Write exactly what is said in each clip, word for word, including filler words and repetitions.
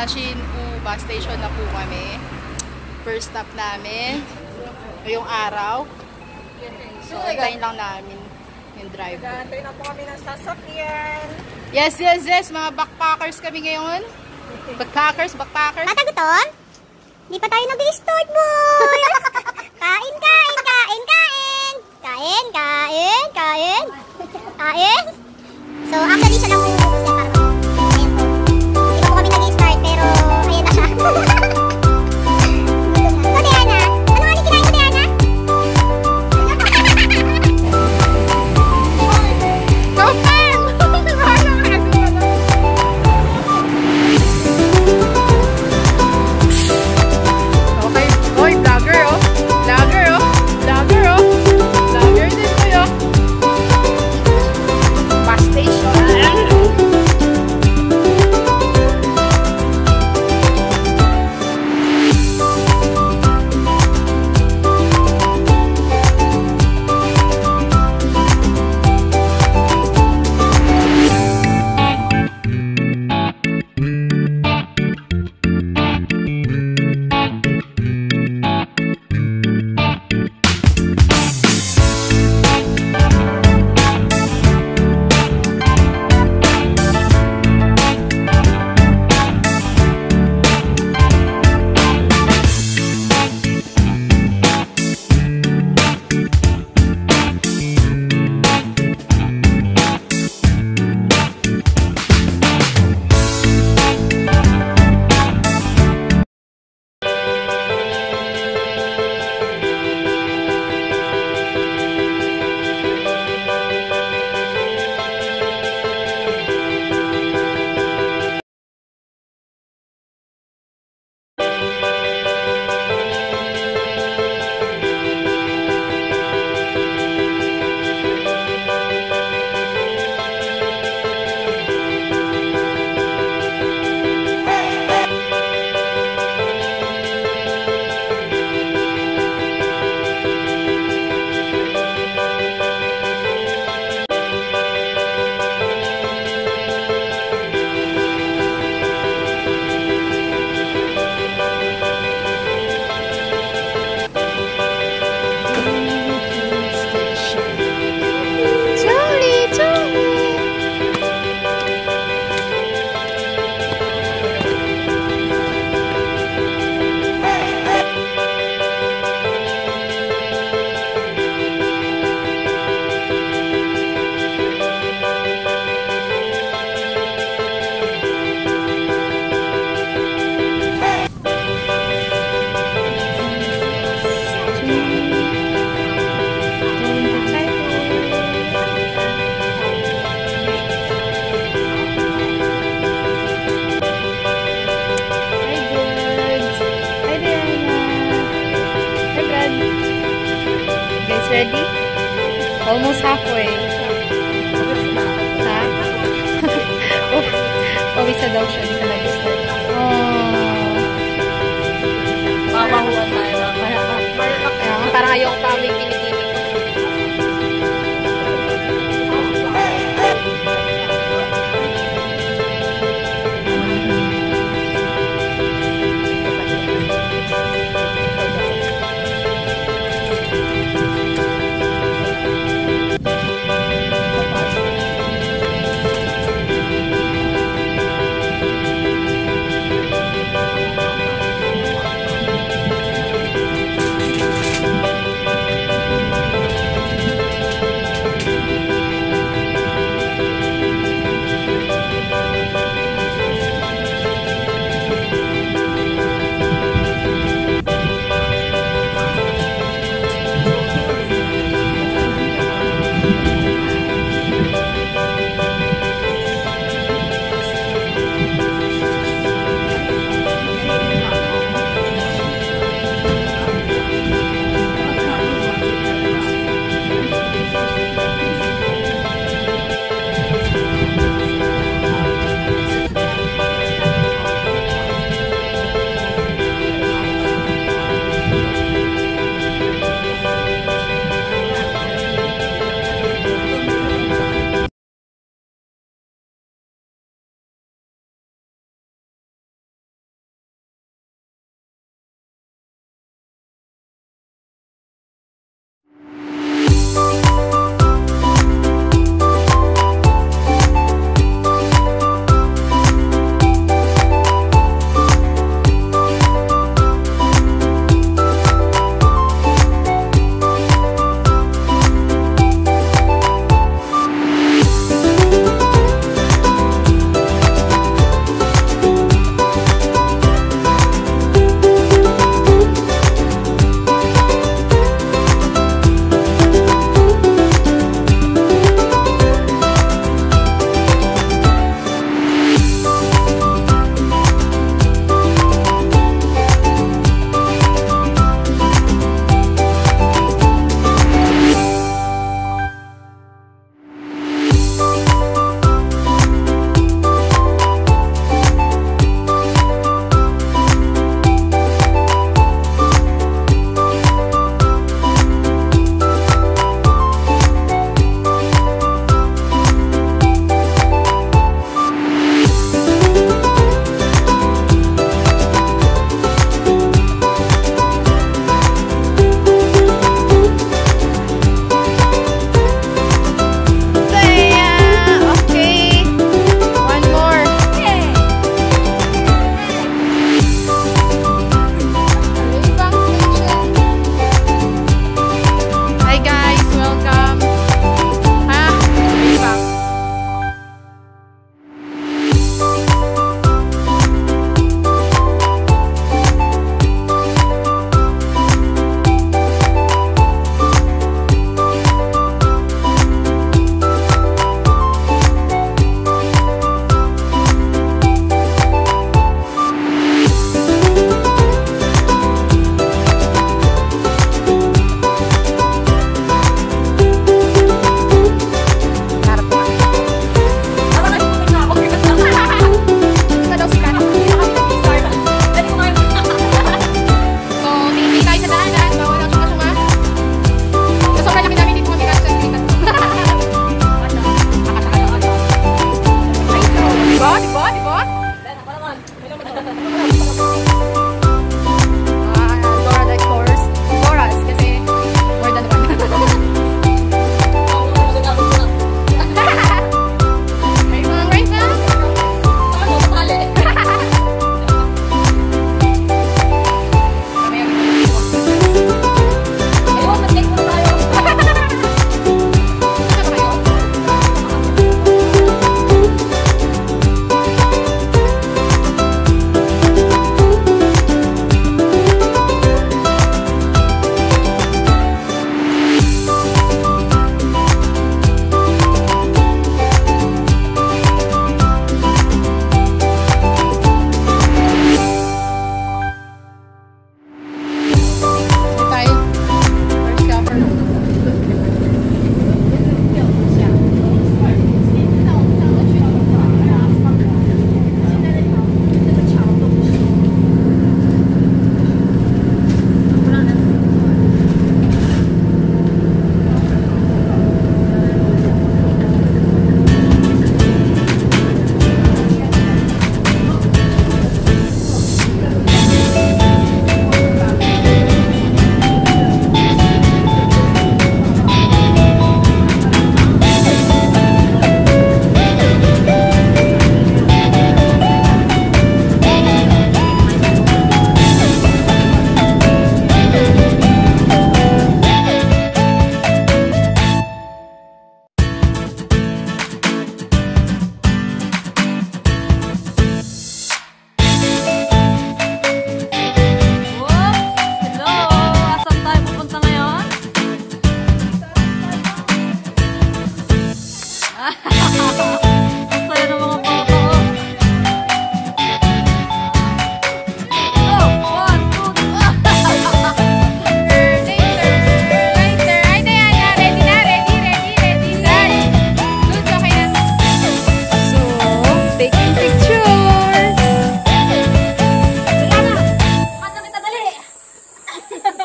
Shin-U bus station na po kami. First stop namin ngayong araw. So, antayin lang namin yung driver. Antayin na po kami ng sasakyan. Yes, yes, yes. Mga backpackers kami ngayon. Backpackers, backpackers. Mataguton? Hindi pa tayo nag-i-start, boy! Kain, kain, kain, kain! Kain, kain, kain! Kain! So, actually, siya lang po yung focus niya para ayan po. Hindi pa po kami nag-i-start, pero ayan na siya. So, Diana, ano nga ni kinain mo, Diana? Go, Pam! Okay. Oy, vlogger, oh. Vlogger, oh. Vlogger, oh. Vlogger din po, oh. Bus station. Ready? Almost halfway. Ha? Oh, pawis na daw siya. Hindi ka nag-start. Oh. Mabahuan tayo. Parang ayaw pa may kinikini ko.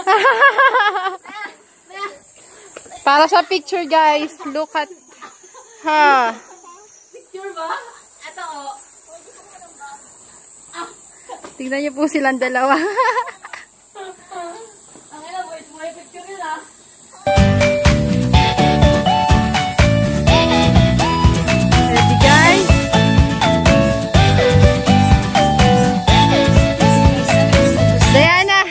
Para sa picture, guys. Look at... Ha. Picture ba? Ito o. Tignan niyo po silang dalawa. Ang ina, boys, may picture nila. Ready, guys? Diana!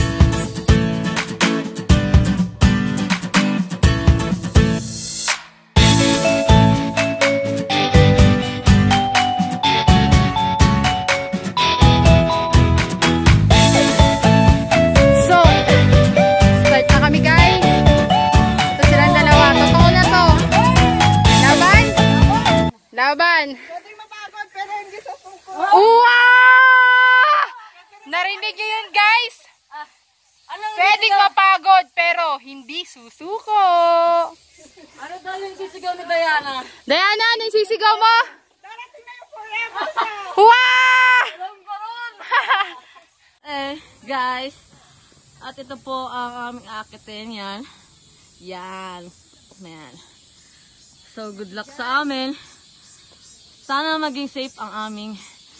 So, start na kami, guys. Ito silang dalawa. Totoo na to. Laban? Laban. Pwede mapagod pero hindi susuko. Wow! Narinig niyo yun, guys? Anong Pwedeng mapagod pero hindi susuko. Ano daw yung sisigaw ni Diana? Diana, ano yung sisigaw mo? Darating na yung forever na. Wow! Alam ko ron. Eh, guys. At ito po ang aming akitin. Yan. Yan. Yan. So, good luck sa amin. Sana maging safe ang aming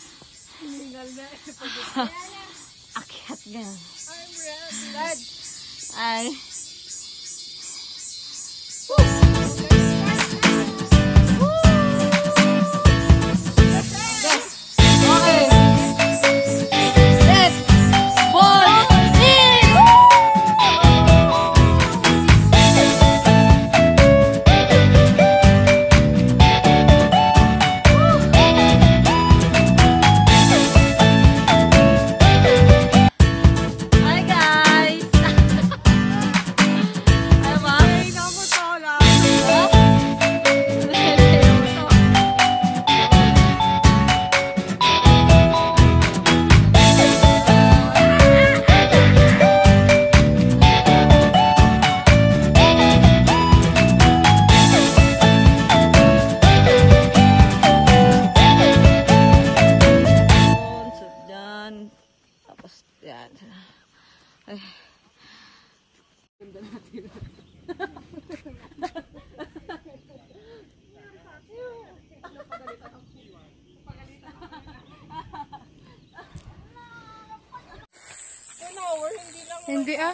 akyat yan. Ay. Okay. Set. Ball. In. Hi guys. Ano ba? Yan. Tapos yan. Ay. Hindi ah.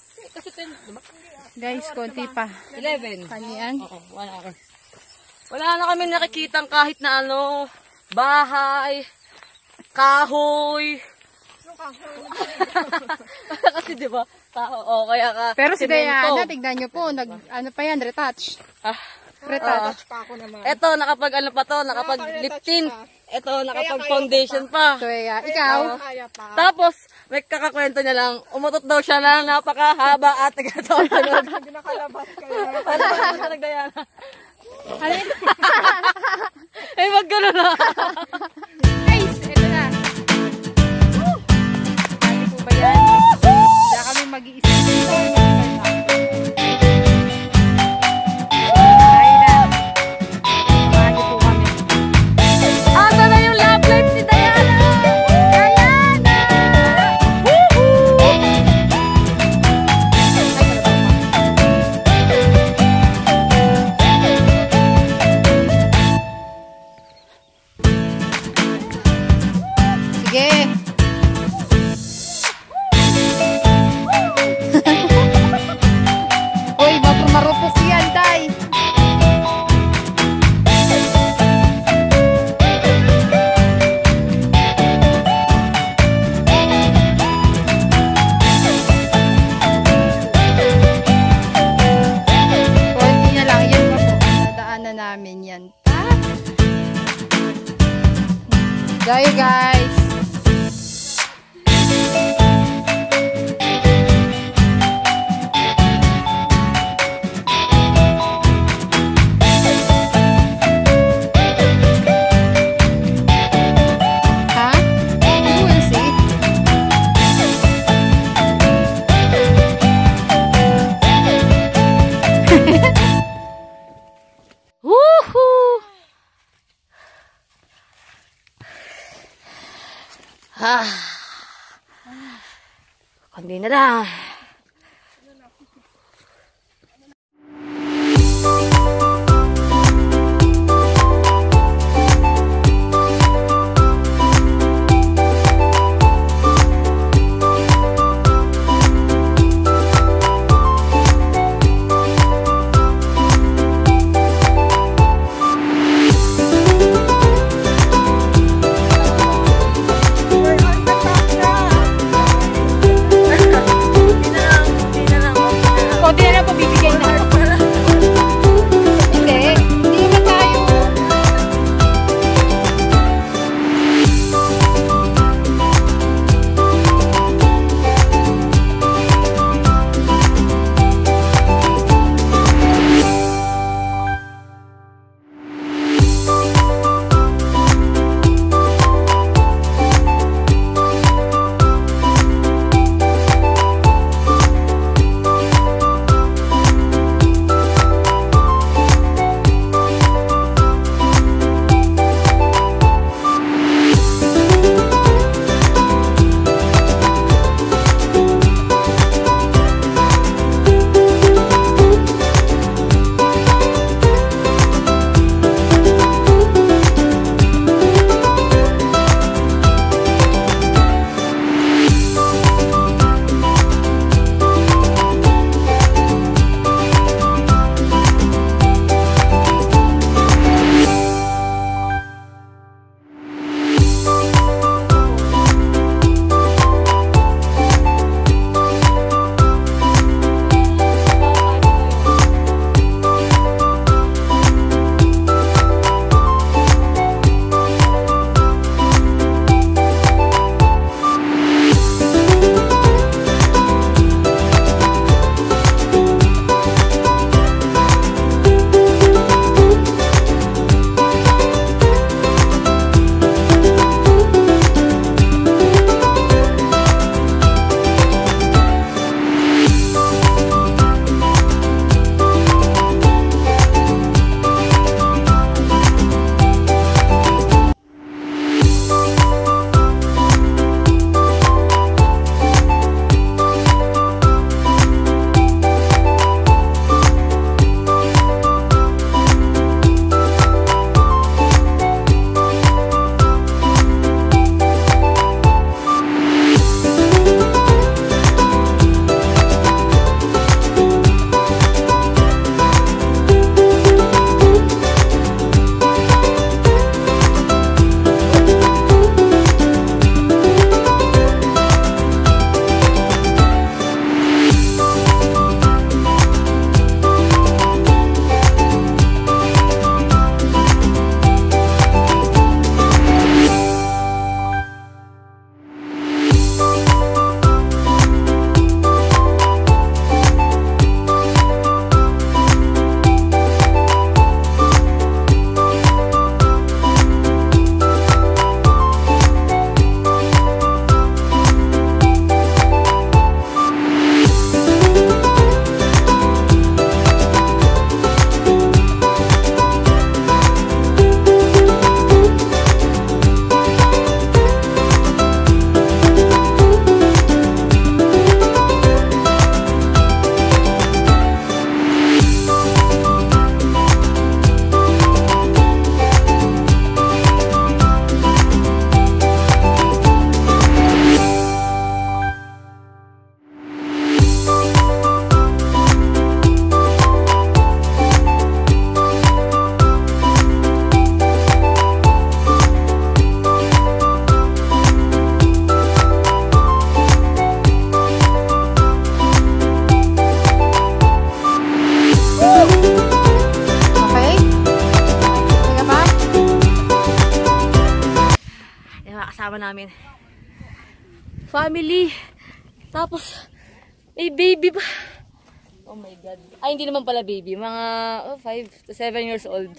Guys, konti pa. eleven. Kanian. Oo, one hour. Wala na kami nakikitang kahit na ano, bahay, kahoy. Yung kahoy. Kasi di ba, kahoy, oh, kaya ka, Pero si semento. Diana, tignan nyo po, nag, ano pa yan, retouch. Ah, Retouch. pa ako naman. Eto, nakapag ano pa to, nakapag lip tint. Eto, nakapag foundation pa. So, yeah, ikaw, Tapos, may kakakwento niya lang, umutot daw siya ng napakahaba at taga-taon. Hindi nakalabas kayo. Ano nagdayana? alin? Eh, wag gano'n na. Guys, ito na. Woo! Sabi po ba yan? Kaya kami mag-iisip dito. Ay na. Samahan niyo po kami. Asa na yung love life ni Diana? Diana! Woohoo! Ay, kalabaw pa. Sige. Uy, marupok yan, Day. Konti na lang yan pa po. Nadaanan namin yan. Ta? Bye, guys. Ha? You will see. Woohoo! Ah. Kundi na lang. kasama namin. Family. Tapos, may baby pa. Oh my God. Ay, hindi naman pala baby. Mga oh, five to seven years old.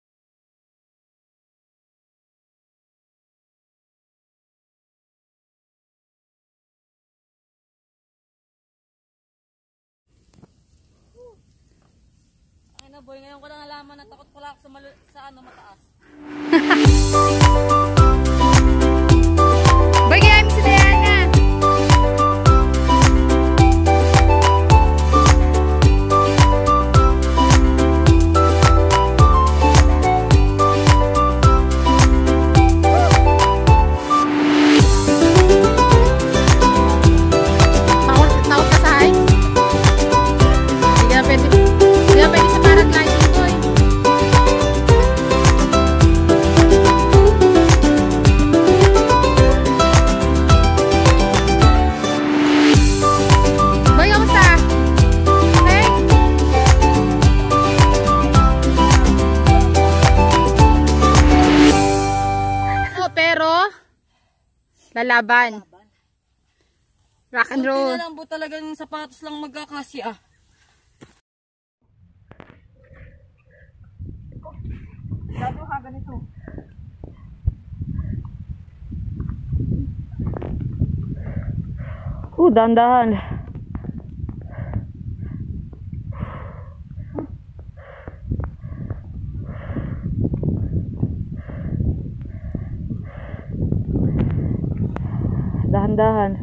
Ay na boy, ngayon ko lang nalaman na takot pala ako sa, malu sa ano, mataas. Boy, kaya mi si Diana. Lalaban. Rock and roll. Hindi na lang po talagang sapatos lang magkakasya. Dato ka ganito. Oh, dandahan. Dahan-dahan.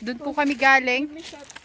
Doon po kami galing.